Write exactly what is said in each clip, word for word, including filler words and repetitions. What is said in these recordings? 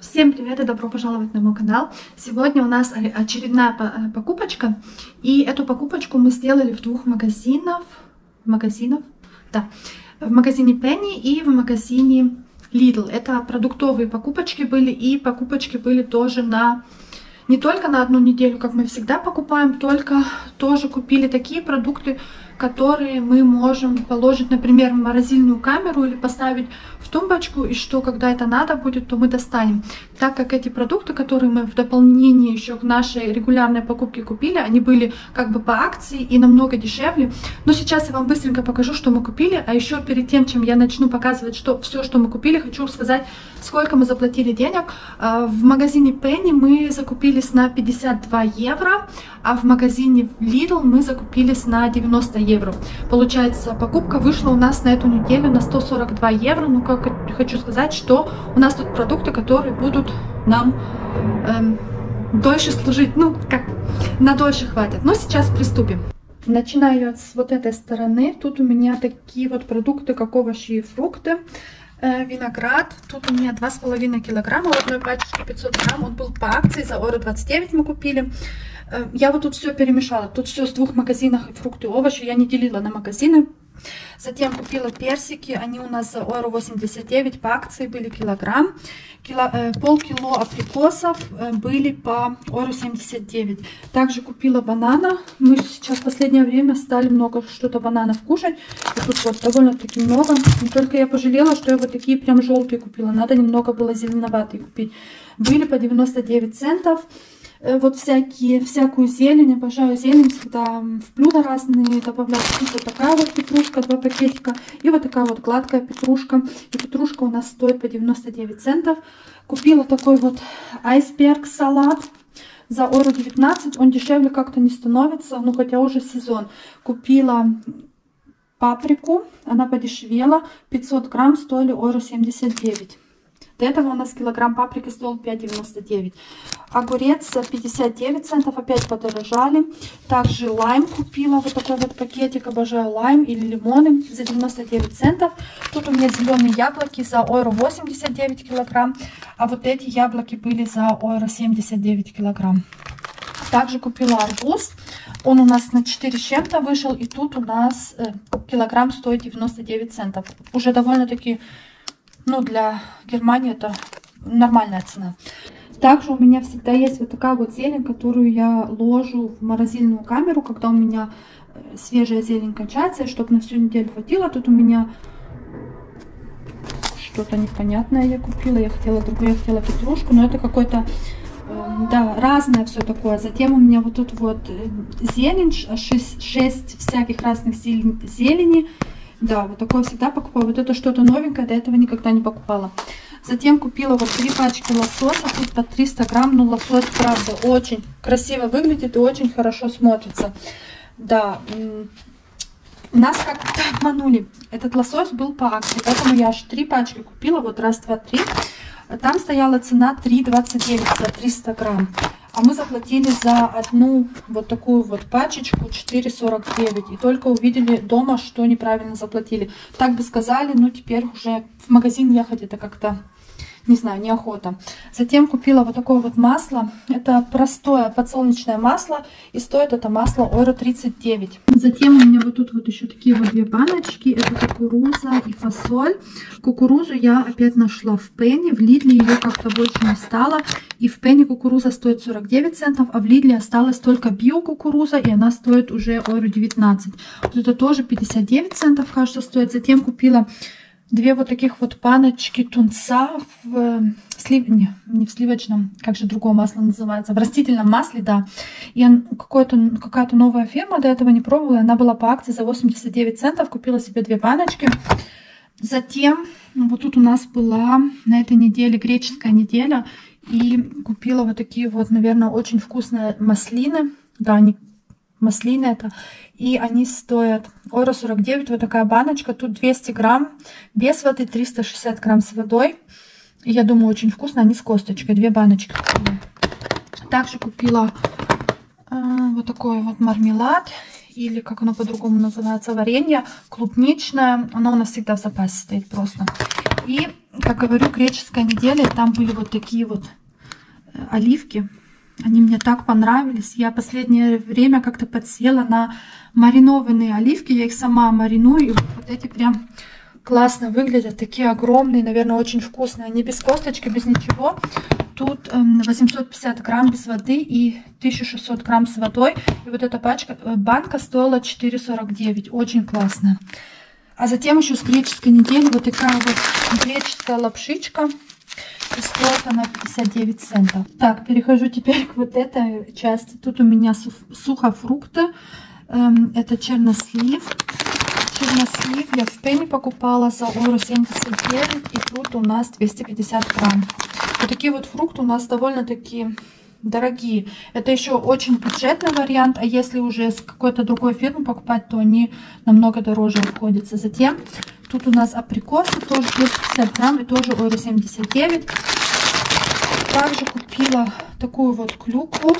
Всем привет и добро пожаловать на мой канал. Сегодня у нас очередная покупочка, и эту покупочку мы сделали в двух магазинах, магазинов, да, в магазине Penny и в магазине Lidl. Это продуктовые покупочки были, и покупочки были тоже на не только на одну неделю, как мы всегда покупаем, только тоже купили такие продукты, которые мы можем положить, например, в морозильную камеру или поставить в тумбочку, и что, когда это надо будет, то мы достанем. Так как эти продукты, которые мы в дополнение еще к нашей регулярной покупке купили, они были как бы по акции и намного дешевле. Но сейчас я вам быстренько покажу, что мы купили. А еще перед тем, чем я начну показывать что, все, что мы купили, хочу сказать, сколько мы заплатили денег. В магазине Penny мы закупились на пятьдесят два евро, а в магазине Lidl мы закупились на девяносто евро. Получается, покупка вышла у нас на эту неделю на сто сорок два евро. Ну, как хочу сказать, что у нас тут продукты, которые будут нам эм, дольше служить. Ну, как на дольше хватит. Но сейчас приступим. Начинаю с вот этой стороны. Тут у меня такие вот продукты, как овощи и фрукты. Виноград. Тут у меня два с половиной килограмма, в одной пачечке пятьсот грамм. Он был по акции, за евро двадцать девять мы купили. Я вот тут все перемешала. Тут все с двух магазинов, и фрукты, и овощи. Я не делила на магазины. Затем купила персики. Они у нас за евро восемьдесят девять по акции были килограмм. Кило, э, полкило абрикосов э, были по евро семьдесят девять. Также купила банана. Мы сейчас в последнее время стали много что-то бананов кушать. И тут вот довольно-таки много. И только я пожалела, что я вот такие прям желтые купила. Надо немного было зеленоватые купить. Были по девяносто девять центов. Вот всякие, всякую зелень, обожаю зелень, всегда в блюда разные добавляю. Тут вот такая вот петрушка, два пакетика, и вот такая вот гладкая петрушка. И петрушка у нас стоит по девяносто девять центов. Купила такой вот айсберг салат за евро девятнадцать, он дешевле как-то не становится, ну хотя уже сезон. Купила паприку, она подешевела, пятьсот грамм стоили евро семьдесят девять. До этого у нас килограмм паприки стоил пять девяносто девять. Огурец за пятьдесят девять центов, опять подорожали. Также лайм купила, вот такой вот пакетик, обожаю лайм или лимоны, за девяносто девять центов. Тут у меня зеленые яблоки за евро восемьдесят девять килограмм, а вот эти яблоки были за евро семьдесят девять килограмм. Также купила арбуз, он у нас на четыре с чем-то вышел, и тут у нас э, килограмм стоит девяносто девять центов. Уже довольно-таки... Ну, для Германии это нормальная цена. Также у меня всегда есть вот такая вот зелень, которую я ложу в морозильную камеру, когда у меня свежая зелень кончается, чтобы на всю неделю хватило. Тут у меня что-то непонятное я купила. Я хотела другую, я хотела петрушку, но это какой-то, да, разное все такое. Затем у меня вот тут вот зелень, шесть всяких разных зелени. Да, вот такое всегда покупаю. Вот это что-то новенькое, до этого никогда не покупала. Затем купила вот три пачки лосося, тут по триста грамм. Ну, лосось, правда, очень красиво выглядит и очень хорошо смотрится. Да, нас как-то обманули. Этот лосось был по акции, поэтому я аж три пачки купила. Вот раз, два, три. Там стояла цена три двадцать девять за триста грамм. А мы заплатили за одну вот такую вот пачечку четыре сорок девять. И только увидели дома, что неправильно заплатили. Так бы сказали, но теперь уже в магазин ехать это как-то, не знаю, неохота. Затем купила вот такое вот масло. Это простое подсолнечное масло. И стоит это масло евро тридцать девять. Затем у меня вот тут вот еще такие вот две баночки. Это кукуруза и фасоль. Кукурузу я опять нашла в Penny. В Lidl ее как-то больше не стало. И в Penny кукуруза стоит сорок девять центов. А в Lidl осталась только биокукуруза. И она стоит уже евро девятнадцать. Вот это тоже пятьдесят девять центов, кажется, стоит. Затем купила... Две вот таких вот баночки тунца в э, слив... не, не в сливочном, как же другое масло называется, в растительном масле, да. И какая-то новая фирма, до этого не пробовала, она была по акции за восемьдесят девять центов, купила себе две баночки. Затем вот тут у нас была на этой неделе греческая неделя, и купила вот такие вот, наверное, очень вкусные маслины, да, они маслины это, и они стоят евро сорок девять, вот такая баночка, тут двести грамм, без воды, триста шестьдесят грамм с водой, и я думаю, очень вкусно, они с косточкой, две баночки купила. Также купила э, вот такой вот мармелад, или как оно по-другому называется, варенье клубничное, оно у нас всегда в запасе стоит просто. И как говорю, греческая неделя, там были вот такие вот оливки. Они мне так понравились. Я последнее время как-то подсела на маринованные оливки. Я их сама мариную. И вот, вот эти прям классно выглядят. Такие огромные, наверное, очень вкусные. Они без косточки, без ничего. Тут эм, восемьсот пятьдесят грамм без воды и тысяча шестьсот грамм с водой. И вот эта пачка, банка стоила четыре сорок девять. Очень классно. А затем еще с греческой недели вот такая вот греческая лапшичка. И стоит она пятьдесят девять центов. Так, перехожу теперь к вот этой части. Тут у меня сухофрукты. Эм, это чернослив. Чернослив я в Пенни покупала за евро семьдесят девять. И тут у нас двести пятьдесят грамм. Вот такие вот фрукты у нас довольно-таки дорогие. Это еще очень бюджетный вариант. А если уже с какой-то другой фирмы покупать, то они намного дороже обходятся. Затем тут у нас априкосы, тоже двести пятьдесят грамм и тоже евро семьдесят девять. Также купила такую вот клюкву.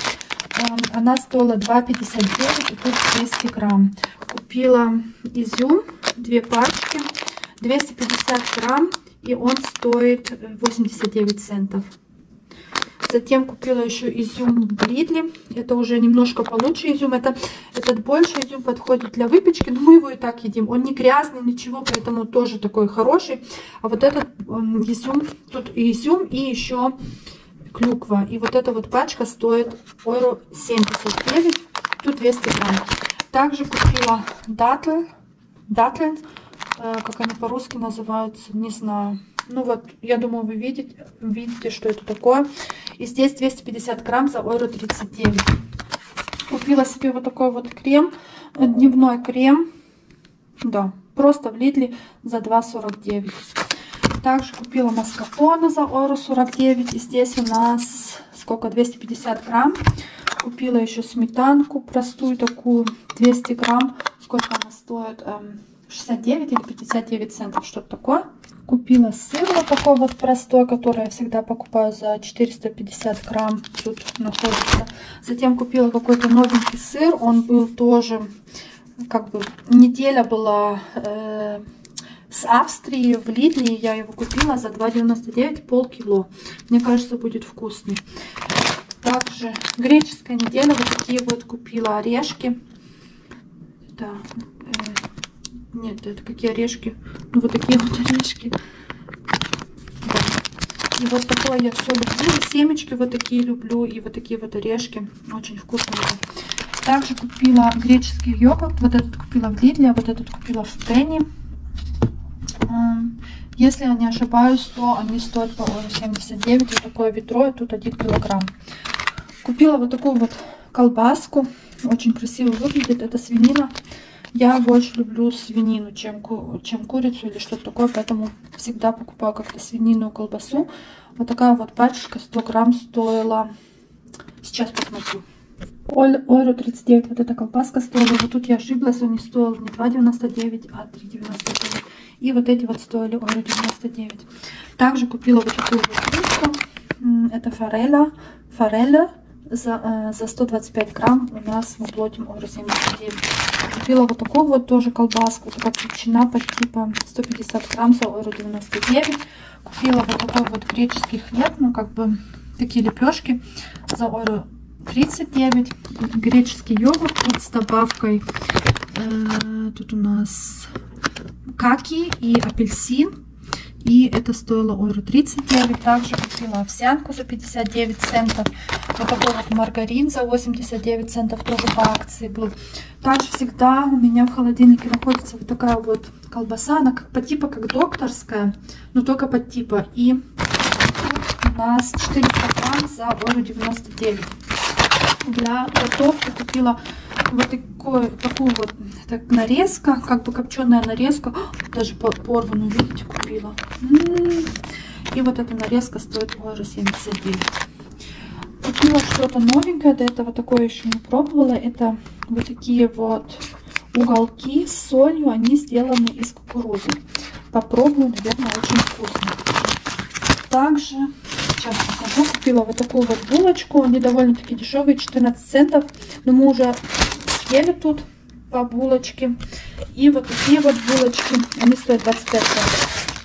Она стоила два пятьдесят девять и тут двести грамм. Купила изюм, две пачки, двести пятьдесят грамм и он стоит восемьдесят девять центов. Затем купила еще изюм в Лидле. Это уже немножко получше изюм. Это, этот больше изюм подходит для выпечки, но мы его и так едим. Он не грязный, ничего, поэтому тоже такой хороший. А вот этот um, изюм, тут и изюм, и еще клюква. И вот эта вот пачка стоит евро семьдесят девять, тут двести грамм. Также купила датл, датл, э, как они по-русски называются, не знаю. Ну вот, я думаю, вы видите, видите, что это такое. И здесь двести пятьдесят грамм за евро тридцать девять. Купила себе вот такой вот крем, дневной крем. Да, просто в Лидле за два сорок девять. Также купила маскарпоне за евро сорок девять. И здесь у нас сколько? двести пятьдесят грамм. Купила еще сметанку простую такую, двести грамм. Сколько она стоит? шестьдесят девять или пятьдесят девять центов, что-то такое. Купила сыр вот такой вот простой, который я всегда покупаю за четыреста пятьдесят грамм. Тут находится. Затем купила какой-то новенький сыр. Он был тоже, как бы, неделя была э, с Австрии в Лидле. Я его купила за два девяносто девять, полкило. Мне кажется, будет вкусный. Также греческая неделя. Вот такие вот купила орешки. Да. Нет, это какие орешки? Ну, вот такие вот орешки. Да. И вот такое я все люблю. Семечки вот такие люблю. И вот такие вот орешки. Очень вкусные. Также купила греческий йогурт. Вот этот купила в Лидле, а вот этот купила в Пенни. Если я не ошибаюсь, то они стоят по евро семьдесят девять. Вот такое ведро, и тут один килограмм. Купила вот такую вот колбаску. Очень красиво выглядит. Это свинина. Я больше люблю свинину, чем, ку чем курицу или что-то такое, поэтому всегда покупаю как-то свинину, колбасу. Вот такая вот пачка сто грамм стоила, сейчас посмотрю, евро тридцать девять. Вот эта колбаска стоила, вот тут я ошиблась, он не стоил не два девяносто девять, а три девяносто девять. И вот эти вот стоили евро девяносто девять. Также купила вот такую вот рыбку, это форель, форель. За, за сто двадцать пять грамм у нас мы платим евро семьдесят девять. Купила вот такую вот тоже колбаску. Такая ветчина по типа сто пятьдесят грамм за евро девяносто девять. Купила вот такой вот греческий хлеб. Ну как бы такие лепешки за евро тридцать девять. Греческий йогурт тут с добавкой. Э, тут у нас каки и апельсин. И это стоило евро тридцать девять. Также купила овсянку за пятьдесят девять центов. Вот такой вот маргарин за восемьдесят девять центов тоже по акции был. Также всегда у меня в холодильнике находится вот такая вот колбаса. Она как по типу как докторская, но только по типу. И тут у нас четыреста грамм за евро девяносто девять. Для готовки купила вот такой, такую вот так, нарезка, как бы копченая нарезка. Даже порванную, видите, купила. И вот эта нарезка стоит евро семьдесят девять. Купила что-то новенькое, до этого такое еще не пробовала. Это вот такие вот уголки с солью, они сделаны из кукурузы. Попробую, наверное, очень вкусно. Также, сейчас покажу, купила вот такую вот булочку. Они довольно-таки дешевые, четырнадцать центов. Но мы уже съели тут по булочке. И вот такие вот булочки, они стоят двадцать пять центов.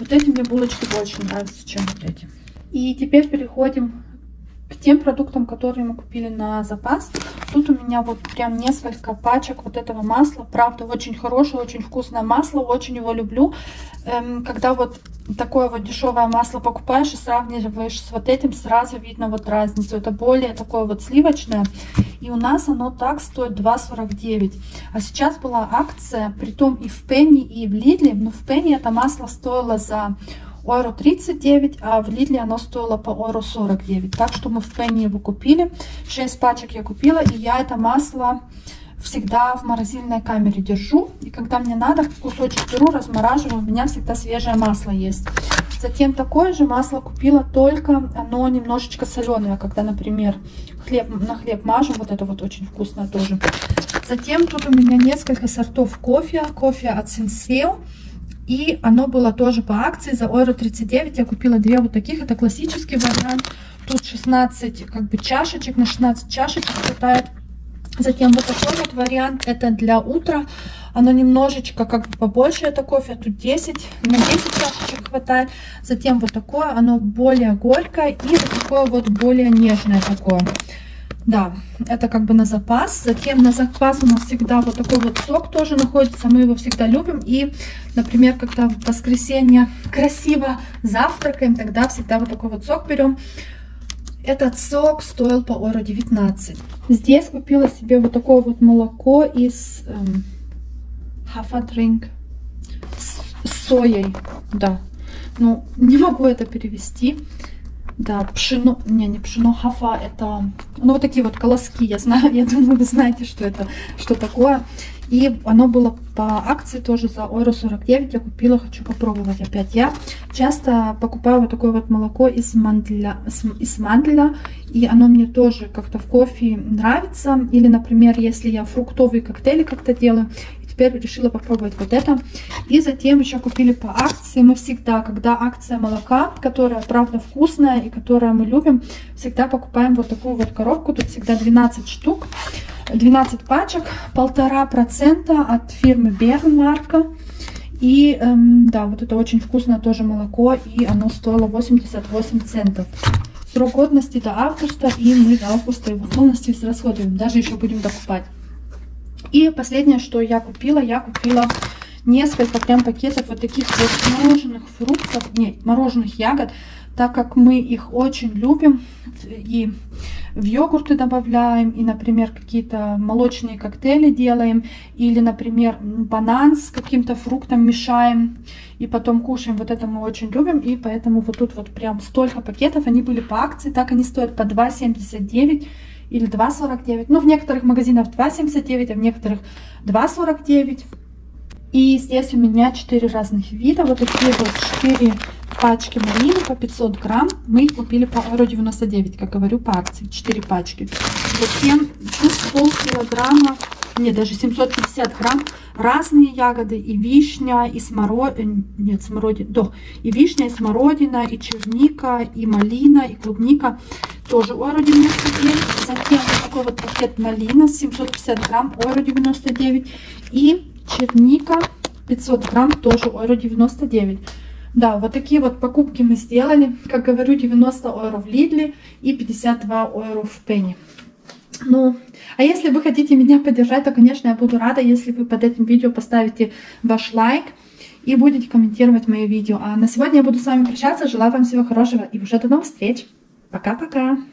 Вот эти мне булочки больше нравятся, чем вот эти. И теперь переходим к тем продуктам, которые мы купили на запас. Тут у меня вот прям несколько пачек вот этого масла. Правда, очень хорошее, очень вкусное масло. Очень его люблю. Эм, когда вот такое вот дешевое масло покупаешь и сравниваешь с вот этим, сразу видно вот разницу. Это более такое вот сливочное. И у нас оно так стоит два сорок девять. А сейчас была акция, притом и в Пенни, и в Лидле. Но в Пенни это масло стоило за евро тридцать девять, а в Лидле оно стоило по евро сорок девять. Так что мы в Пенни его купили. шесть пачек я купила, и я это масло всегда в морозильной камере держу. И когда мне надо, кусочек беру, размораживаю, у меня всегда свежее масло есть. Затем такое же масло купила, только оно немножечко соленое, когда, например, хлеб, на хлеб мажем. Вот это вот очень вкусно тоже. Затем тут у меня несколько сортов кофе. Кофе от Senseo. И оно было тоже по акции за евро тридцать девять. Я купила две вот таких. Это классический вариант. Тут шестнадцать как бы чашечек, на шестнадцать чашечек хватает. Затем вот такой вот вариант. Это для утра. Оно немножечко как бы побольше, это кофе. Тут десять, на десять чашечек хватает. Затем вот такое. Оно более горькое. И вот такое вот более нежное такое. Да, это как бы на запас. Затем на запас у нас всегда вот такой вот сок тоже находится. Мы его всегда любим. И, например, когда в воскресенье красиво завтракаем, тогда всегда вот такой вот сок берем. Этот сок стоил по евро девятнадцать. Здесь купила себе вот такое вот молоко из эм, Hafertrink с, с соей. Да, ну не могу это перевести. Да, пшено, не, не пшено, хафа, это, ну, вот такие вот колоски, я знаю, я думаю, вы знаете, что это, что такое. И оно было по акции тоже за евро сорок девять, я купила, хочу попробовать опять. Я часто покупаю вот такое вот молоко из манделя, из манделя, и оно мне тоже как-то в кофе нравится. Или, например, если я фруктовые коктейли как-то делаю, теперь решила попробовать вот это. И затем еще купили по акции. Мы всегда, когда акция молока, которая правда вкусная и которую мы любим, всегда покупаем вот такую вот коробку. Тут всегда двенадцать штук, двенадцать пачек, полтора процента от фирмы Бернмарка. И эм, да, вот это очень вкусное тоже молоко, и оно стоило восемьдесят восемь центов. Срок годности до августа, и мы до августа его полностью израсходуем, даже еще будем докупать. И последнее, что я купила, я купила несколько прям пакетов вот таких вот мороженых фруктов, нет, мороженых ягод, так как мы их очень любим и в йогурты добавляем, и, например, какие-то молочные коктейли делаем, или, например, банан с каким-то фруктом мешаем и потом кушаем. Вот это мы очень любим, и поэтому вот тут вот прям столько пакетов, они были по акции, так они стоят по два семьдесят девять. Или два сорок девять. Ну, в некоторых магазинах два семьдесят девять, а в некоторых два сорок девять. И здесь у меня четыре разных вида. Вот такие вот четыре пачки малины по пятьсот грамм. Мы их купили по евро девяносто девять, как говорю, по акции. четыре пачки. Затем тут полкилограмма, нет, даже семьсот пятьдесят грамм. Разные ягоды, и вишня, и смородина, нет, смородина, да, и вишня, и смородина, и черника, и малина, и клубника. Тоже евро девяносто девять. Затем вот такой вот пакет малина, семьсот пятьдесят грамм, евро девяносто девять. И черника, пятьсот грамм, тоже евро девяносто девять. Да, вот такие вот покупки мы сделали. Как говорю, девяносто евро в Лидле и пятьдесят два евро в Пенни. Ну, а если вы хотите меня поддержать, то, конечно, я буду рада, если вы под этим видео поставите ваш лайк и будете комментировать мои видео. А на сегодня я буду с вами прощаться. Желаю вам всего хорошего и уже до новых встреч. Пока-пока.